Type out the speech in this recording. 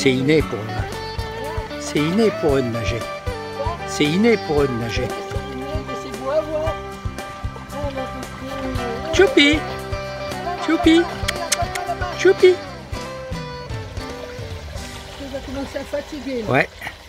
C'est inné pour eux. C'est inné pour eux de nager. C'est inné pour eux de nager. Choupi! Choupi! Choupi! Tu vas commencer à fatiguer. Ouais.